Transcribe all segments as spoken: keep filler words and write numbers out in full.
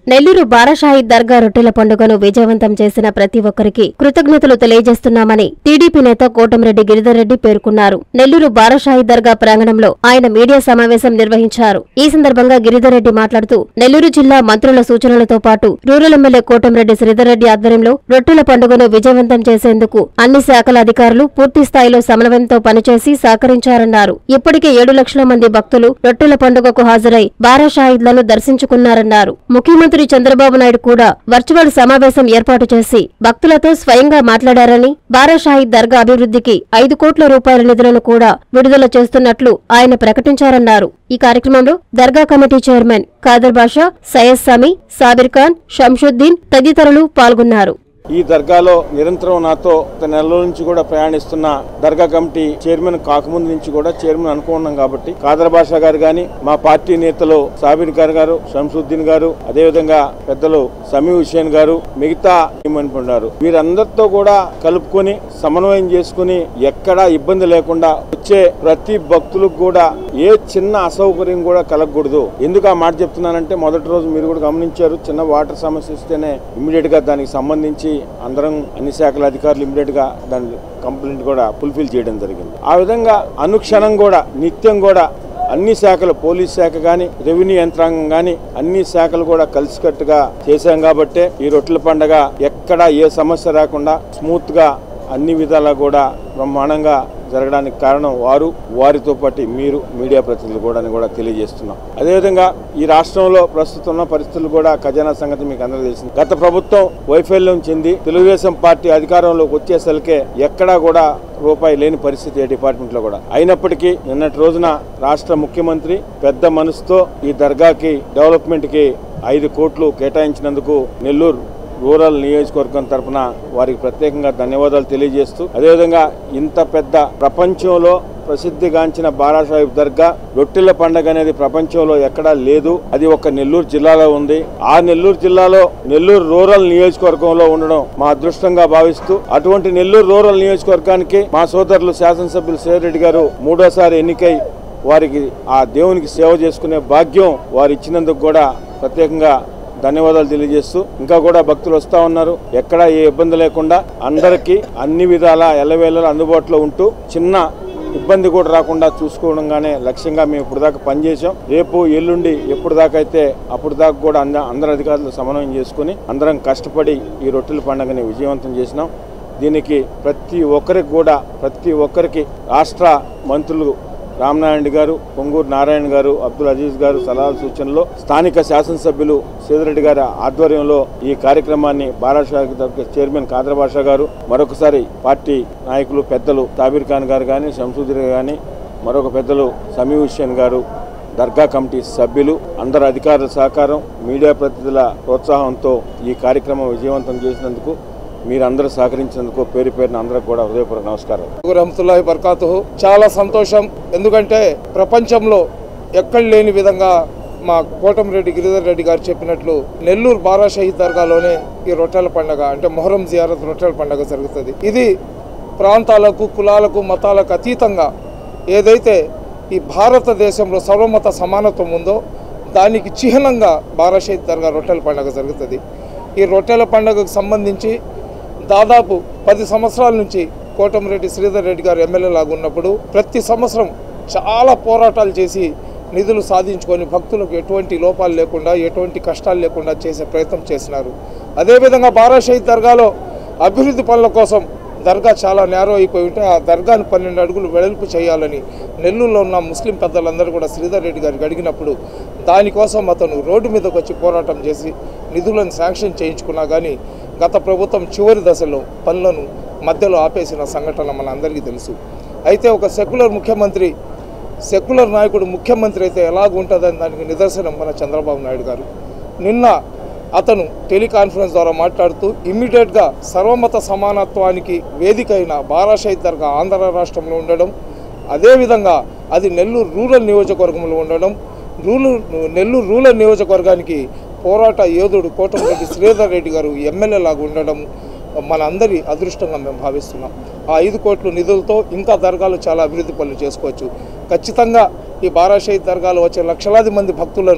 నెల్లూరు బారాషాహిద్ దర్గా రొట్టెల పండుగను విజయవంతం చేసిన ప్రతి ఒక్కరికి కృతజ్ఞతలు తెలియజేస్తున్నామని టీడీపీ నేత కోటంరెడ్డి గిరిధర్ రెడ్డి పేర్కొన్నారు. నెల్లూరు బారాషాహిద్ దర్గా ప్రాంగణంలో ఆయన మీడియా సమావేశం నిర్వహించారు. ఈ సందర్భంగా గిరిధర్ రెడ్డి మాట్లాడుతూ నెల్లూరు జిల్లా మంత్రుల సూచనలతో పాటు రూరల్ ఎమ్మెల్యే కోటంరెడ్డి శ్రీధర్ రెడ్డి ఆధ్వర్యంలో రొట్టెల పండుగను విజయవంతం చేసేందుకు అన్ని శాఖల అధికారులు పూర్తి స్థాయిలో సమన్వయంతో పనిచేసి సహకరించారన్నారు. ఇప్పటికే ఏడు లక్షల మంది భక్తులు రొట్టెల పండుగకు హాజరై బారాషాహిద్లను దర్శించుకున్నారన్నారు. ముఖ్యమంత్రి చంద్రబాబు నాయుడు కూడా వర్చువల్ సమావేశం ఏర్పాటు చేసి భక్తులతో స్వయంగా మాట్లాడారని, బారాషాహిద్ దర్గా అభివృద్ధికి ఐదు కోట్ల రూపాయల నిధులను కూడా విడుదల చేస్తున్నట్లు ఆయన ప్రకటించారన్నారు. ఈ కార్యక్రమంలో దర్గా కమిటీ చైర్మన్ ఖాదర్ బాషా, సయ్యద్ సమీ, సాబిర్ ఖాన్, షంషుద్దీన్ తదితరులు పాల్గొన్నారు. ఈ దర్గాలో నిరంతరం నాతో నెల నుంచి కూడా ప్రయాణిస్తున్న దర్గా కమిటీ చైర్మన్ కాకముందు నుంచి కూడా చైర్మన్ అనుకున్నాం కాబట్టి ఖాదర్ బాషా గారు గాని, మా పార్టీ నేతలు సాబిర్ ఖాన్ గారు, షంషుద్దీన్ గారు, అదేవిధంగా పెద్దలు సమీ హుస్సేన్ గారు, మిగతా ఉన్నారు. వీరందరితో కూడా కలుపుకొని సమన్వయం చేసుకుని ఎక్కడా ఇబ్బంది లేకుండా వచ్చే ప్రతి భక్తులకు కూడా ఏ చిన్న అసౌకర్యం కూడా కలగకూడదు. ఎందుకు ఆ మాట చెప్తున్నానంటే మొదటి రోజు మీరు కూడా గమనించారు, చిన్న వాటర్ సమస్య ఇస్తేనే ఇమ్మీడియట్ గా దానికి సంబంధించి అందరం అన్ని శాఖల అధికారులు ఇమ్మీడియట్ గా దాని కంప్లైంట్ కూడా ఫుల్ఫిల్ చేయడం జరిగింది. ఆ విధంగా అనుక్షణం కూడా నిత్యం కూడా అన్ని శాఖలు, పోలీస్ శాఖ గాని, రెవెన్యూ యంత్రాంగం గాని అన్ని శాఖలు కూడా కలిసికట్టుగా చేశాం కాబట్టే ఈ రొట్టెల పండుగ ఎక్కడా ఏ సమస్య రాకుండా స్మూత్ గా అన్ని విధాలా కూడా బ్రహ్మాండంగా జరగడానికి కారణం వారు, వారితో పాటు మీరు మీడియా ప్రతినిధులు కూడా అని కూడా తెలియజేస్తున్నాం. అదేవిధంగా ఈ రాష్ట్రంలో ప్రస్తుతం ఉన్న పరిస్థితులు కూడా ఖజానా సంగతి మీకు అందరూ తెలిసింది. గత ప్రభుత్వం వైఫల్యం చెంది తెలుగుదేశం పార్టీ అధికారంలోకి వచ్చేసరికే ఎక్కడా కూడా రూపాయి లేని పరిస్థితి ఏ డిపార్ట్మెంట్ లో కూడా. అయినప్పటికీ నిన్నటి రోజున రాష్ట్ర ముఖ్యమంత్రి పెద్ద మనసుతో ఈ దర్గాకి డెవలప్మెంట్ కి ఐదు కోట్లు కేటాయించినందుకు నెల్లూరు రూరల్ నియోజకవర్గం తరఫున వారికి ప్రత్యేకంగా ధన్యవాదాలు తెలియజేస్తూ, అదేవిధంగా ఇంత పెద్ద ప్రపంచంలో ప్రసిద్ధిగాంచిన బారాషాహిద్ దర్గా రొట్టెల పండుగ అనేది ప్రపంచంలో ఎక్కడా లేదు. అది ఒక నెల్లూరు జిల్లాలో ఉంది. ఆ నెల్లూరు జిల్లాలో నెల్లూరు రూరల్ నియోజకవర్గంలో ఉండడం మా అదృష్టంగా భావిస్తూ, అటువంటి నెల్లూరు రూరల్ నియోజకవర్గానికి మా సోదరులు శాసనసభ్యులు శ్రీధర్ రెడ్డి గారు మూడోసారి ఎన్నికై వారికి ఆ దేవునికి సేవ చేసుకునే భాగ్యం వారు ఇచ్చినందుకు కూడా ప్రత్యేకంగా ధన్యవాదాలు తెలియజేస్తూ, ఇంకా కూడా భక్తులు వస్తా ఉన్నారు. ఎక్కడా ఏ ఇబ్బంది లేకుండా అందరికీ అన్ని విధాల ఎల్లవేళలా అందుబాటులో ఉంటూ చిన్న ఇబ్బంది కూడా రాకుండా చూసుకోవడంగానే లక్ష్యంగా మేము ఇప్పుడు దాకా పనిచేసాం. రేపు ఎల్లుండి ఎప్పుడు దాకా అయితే అప్పుడు దాకా కూడా అందరు అధికారులు సమన్వయం చేసుకుని అందరం కష్టపడి ఈ రొట్టెల పండుగని విజయవంతం చేసినాం. దీనికి ప్రతి ఒక్కరికి కూడా ప్రతి ఒక్కరికి రాష్ట్ర మంత్రులు రామనారాయణ గారు, పొంగూరు నారాయణ గారు, అబ్దుల్ అజీజ్ గారు సలహాల సూచనలో స్థానిక శాసనసభ్యులు శ్రీధర్ రెడ్డి గారి ఆధ్వర్యంలో ఈ కార్యక్రమాన్ని బారాషాహిద్ చైర్మన్ ఖాదర్ బాషా గారు, మరొకసారి పార్టీ నాయకులు పెద్దలు సాబిర్ ఖాన్ గారు కానీ, షంషుద్దీన్ కానీ, మరొక పెద్దలు సమీ హుస్సేన్ గారు, దర్గా కమిటీ సభ్యులు, అందరు అధికారుల సహకారం, మీడియా ప్రతినిధుల ప్రోత్సాహంతో ఈ కార్యక్రమం విజయవంతం చేసినందుకు మీరందరూ సహకరించినందుకు పేరు పేరున అందరూ కూడా హృదయపూర్వక నమస్కారం. రహమతుల్లాహి బర్కాతుహు. చాలా సంతోషం. ఎందుకంటే ప్రపంచంలో ఎక్కడ లేని విధంగా మా కోటంరెడ్డి గిరిధర్ రెడ్డి గారు చెప్పినట్లు నెల్లూరు బారాషాహిద్ దర్గాలోనే ఈ రొట్టెల పండుగ అంటే మొహరం జియారత్ రొట్టెల పండుగ జరుగుతుంది. ఇది ప్రాంతాలకు, కులాలకు, మతాలకు అతీతంగా ఏదైతే ఈ భారతదేశంలో సర్వమత సమానత్వం ఉందో దానికి చిహ్నంగా బారాషాహిద్ దర్గా రొట్టెల పండుగ జరుగుతుంది. ఈ రొట్టెల పండుగకు సంబంధించి దాదాపు పది సంవత్సరాల నుంచి కోటంరెడ్డి శ్రీధర్ రెడ్డి గారు ఎమ్మెల్యే లాగా ఉన్నప్పుడు ప్రతి సంవత్సరం చాలా పోరాటాలు చేసి నిధులు సాధించుకొని భక్తులకు ఎటువంటి లోపాలు లేకుండా, ఎటువంటి కష్టాలు లేకుండా చేసే ప్రయత్నం చేసినారు. అదేవిధంగా బారాషాహిద్ దర్గాలో అభివృద్ధి పనుల కోసం దర్గా చాలా నేరో అయిపోయి ఉంటే ఆ దర్గాను పన్నెండు అడుగులు వెడల్పు చేయాలని నెల్లూరులో ఉన్న ముస్లిం పెద్దలందరూ కూడా శ్రీధర్ రెడ్డి గారికి అడిగినప్పుడు దానికోసం అతను రోడ్డు మీదకి వచ్చి పోరాటం చేసి నిధులను శాంక్షన్ చేయించుకున్నా కానీ గత ప్రభుత్వం చివరి దశలో పనులను మధ్యలో ఆపేసిన సంఘటన మన అందరికీ తెలుసు. అయితే ఒక సెక్యులర్ ముఖ్యమంత్రి, సెక్యులర్ నాయకుడు ముఖ్యమంత్రి అయితే ఎలాగుంటుందని దానికి నిదర్శనం మన చంద్రబాబు నాయుడు గారు. నిన్న అతను టెలికాన్ఫరెన్స్ ద్వారా మాట్లాడుతూ ఇమ్మీడియట్గా సర్వమత సమానత్వానికి వేదిక అయిన బారాషాహిద్ దర్గా ఆంధ్ర రాష్ట్రంలో ఉండడం, అదేవిధంగా అది నెల్లూరు రూరల్ నియోజకవర్గంలో ఉండడం, రూరల్ నెల్లూరు రూరల్ నియోజకవర్గానికి పోరాట యోధుడు కోటంరెడ్డి శ్రీధర్ రెడ్డి గారు ఎమ్మెల్యే లాగా ఉండడం మన అందరి అదృష్టంగా మేము భావిస్తున్నాం. ఆ ఐదు కోట్ల నిధులతో ఇంకా దర్గాలు చాలా అభివృద్ధి పనులు చేసుకోవచ్చు. ఖచ్చితంగా ఈ బారాషాహిద్ దర్గాలో వచ్చే లక్షలాది మంది భక్తులను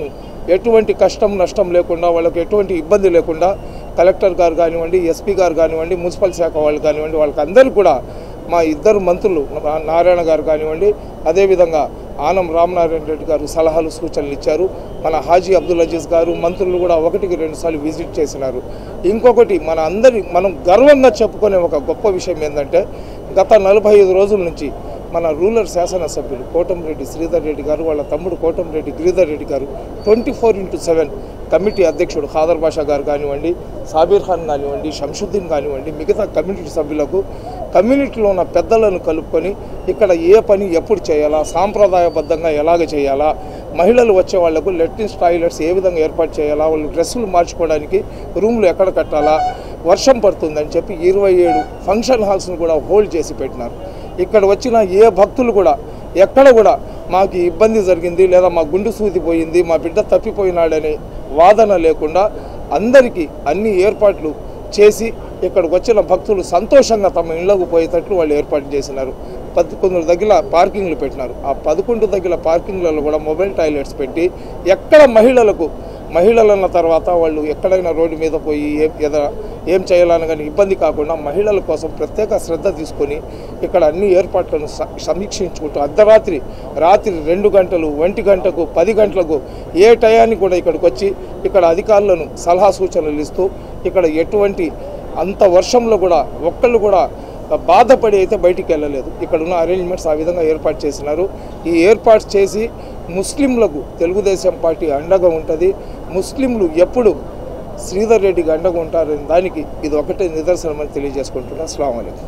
ఎటువంటి కష్టం నష్టం లేకుండా వాళ్ళకి ఎటువంటి ఇబ్బంది లేకుండా కలెక్టర్ గారు కానివ్వండి, ఎస్పీ గారు కానివ్వండి, మున్సిపల్ శాఖ వాళ్ళు కానివ్వండి, వాళ్ళకి అందరూ కూడా మా ఇద్దరు మంత్రులు నారాయణ గారు కానివ్వండి, అదేవిధంగా ఆనం రామనారాయణ రెడ్డి గారు సలహాలు సూచనలు ఇచ్చారు. మన హాజీ అబ్దుల్ అజీజ్ గారు మంత్రులు కూడా ఒకటికి రెండు సార్లు విజిట్ చేసినారు. ఇంకొకటి మన అందరి మనం గర్వంగా చెప్పుకునే ఒక గొప్ప విషయం ఏంటంటే గత నలభై ఐదు రోజుల నుంచి మన రూరల్ శాసనసభ్యులు కోటంరెడ్డి శ్రీధర్ రెడ్డి గారు, వాళ్ళ తమ్ముడు కోటంరెడ్డి గిరిధర్ రెడ్డి గారు twenty four into seven committee అధ్యక్షుడు ఖాదర్ బాషా గారు కానివ్వండి, సాబీర్ ఖాన్ కానివ్వండి, షంషుద్దీన్ కానివ్వండి, మిగతా కమ్యూనిటీ సభ్యులకు కమ్యూనిటీలో ఉన్న పెద్దలను కలుపుకొని ఇక్కడ ఏ పని ఎప్పుడు చేయాలా, సాంప్రదాయబద్ధంగా ఎలాగ చేయాలా, మహిళలు వచ్చే వాళ్లకు లెట్రిన్స్ టాయిలెట్స్ ఏ విధంగా ఏర్పాటు చేయాలా, వాళ్ళు డ్రెస్సులు మార్చుకోవడానికి రూమ్లు ఎక్కడ కట్టాలా, వర్షం పడుతుందని చెప్పి ఇరవై ఏడు ఫంక్షన్ హాల్స్ను కూడా హోల్డ్ చేసి పెట్టినారు. ఇక్కడ వచ్చిన ఏ భక్తులు కూడా ఎక్కడ కూడా మాకు ఇబ్బంది జరిగింది లేదా మా గుండు సూది పోయింది, మా బిడ్డ తప్పిపోయినాడనే వాదన లేకుండా అందరికీ అన్ని ఏర్పాట్లు చేసి ఇక్కడికి వచ్చిన భక్తులు సంతోషంగా తమ ఇళ్లకు పోయేటట్లు వాళ్ళు ఏర్పాటు చేసినారు. పదకొండు దగ్గర పార్కింగ్లు పెట్టినారు. ఆ పదకొండు దగ్గర పార్కింగ్లలో కూడా మొబైల్ టాయిలెట్స్ పెట్టి ఎక్కడ మహిళలకు మహిళలన్న తర్వాత వాళ్ళు ఎక్కడైనా రోడ్డు మీద పోయి ఏం ఏదో ఏం చేయాలని కానీ ఇబ్బంది కాకుండా మహిళల కోసం ప్రత్యేక శ్రద్ధ తీసుకొని ఇక్కడ అన్ని ఏర్పాట్లను సమీక్షించుకుంటూ అర్ధరాత్రి రాత్రి రెండు గంటలు ఒంటి గంటకు పది గంటలకు ఏ టయానికి కూడా ఇక్కడికి వచ్చి ఇక్కడ అధికారులను సలహా సూచనలు ఇస్తూ ఇక్కడ ఎటువంటి అంత వర్షంలో కూడా ఒక్కళ్ళు కూడా బాధపడి అయితే బయటికి వెళ్ళలేదు. ఇక్కడ ఉన్న అరేంజ్మెంట్స్ ఆ విధంగా ఏర్పాటు చేసినారు. ఈ ఏర్పాటు చేసి ముస్లింలకు తెలుగుదేశం పార్టీ అండగా ఉంటుంది. ముస్లింలు ఎప్పుడు శ్రీధర్ రెడ్డికి అండగా ఉంటారని దానికి ఇది ఒకటే నిదర్శనమని తెలియజేసుకుంటున్నా. అస్సలాము అలైకుం.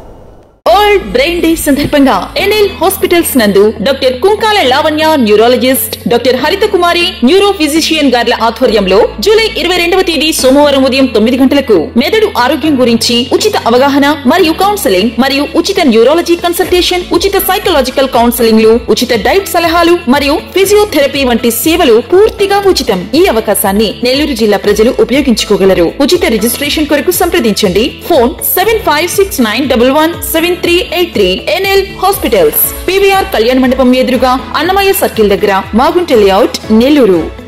వరల్డ్ బ్రెయిన్ డే సందర్భంగా ఎన్ఎల్ హాస్పిటల్స్ నందు doctor Kunkala Lavanya neurologist, doctor Haritha Kumari neuro physician గార్ల ఆధ్వర్యంలో జూలై ఇరవై రెండవ తేదీ సోమవారం ఉదయం తొమ్మిది గంటలకు మెదడు ఆరోగ్యం గురించి ఉచిత అవగాహన మరియు కౌన్సెలింగ్ మరియు ఉచిత న్యూరాలజీ కన్సల్టేషన్, ఉచిత సైకలాజికల్ కౌన్సెలింగ్లు, ఉచిత డైట్ సలహాలు మరియు ఫిజియోథెరపీ వంటి సేవలు పూర్తిగా ఉచితం. ఈ అవకాశాన్ని నెల్లూరు జిల్లా ప్రజలు ఉపయోగించుకోగలరు. ఉచిత రిజిస్ట్రేషన్ కొరకు సంప్రదించండి. Phone seven five six nine double one seven three eight three. NL hospitals, PVR కళ్యాణ మండపం ఎదురుగా అన్నమయ్య సర్కిల్ దగ్గర, మాగుంట లేఅవుట్, నెల్లూరు.